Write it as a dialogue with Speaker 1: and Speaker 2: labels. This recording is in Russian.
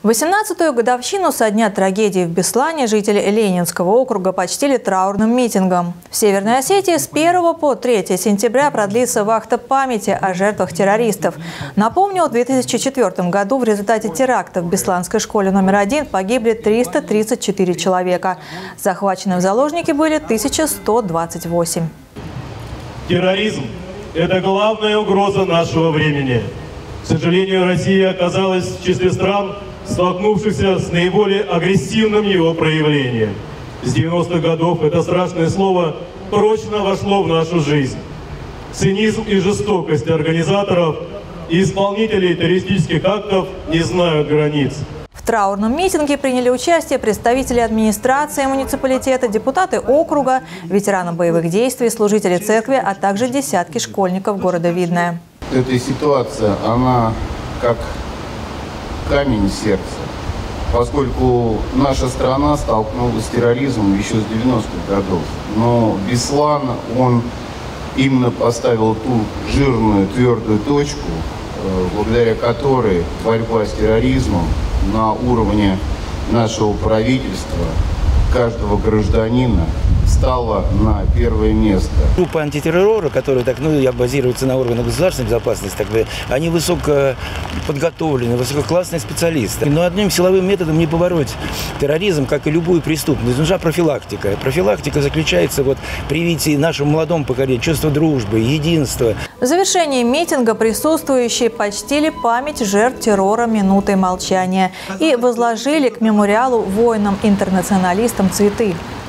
Speaker 1: 18-ю годовщину со дня трагедии в Беслане жители Ленинского округа почтили траурным митингом. В Северной Осетии с 1 по 3 сентября продлится вахта памяти о жертвах террористов. Напомню, в 2004 году в результате теракта в Бесланской школе номер 1 погибли 334 человека. Захвачены в заложники были 1128.
Speaker 2: Терроризм – это главная угроза нашего времени. К сожалению, Россия оказалась в числе стран, столкнувшихся с наиболее агрессивным его проявлением. С 90-х годов это страшное слово прочно вошло в нашу жизнь. Цинизм и жестокость организаторов и исполнителей террористических актов не знают границ.
Speaker 1: В траурном митинге приняли участие представители администрации муниципалитета, депутаты округа, ветераны боевых действий, служители церкви, а также десятки школьников города Видное.
Speaker 3: Эта ситуация, она как камень в сердце, поскольку наша страна столкнулась с терроризмом еще с 90-х годов. Но Беслан, он именно поставил ту жирную, твердую точку, благодаря которой борьба с терроризмом на уровне нашего правительства, каждого гражданина, стала на первое место.
Speaker 4: Группа антитеррора, которая базируется на органах государственной безопасности, они высокоподготовленные, высококлассные специалисты. Но одним силовым методом не побороть терроризм, как и любую преступность. Нужна профилактика. Профилактика заключается в привитии нашему молодому поколению чувства дружбы, единства.
Speaker 1: В завершении митинга присутствующие почтили память жертв террора минутой молчания и возложили к мемориалу воинам-интернационалистам цветы.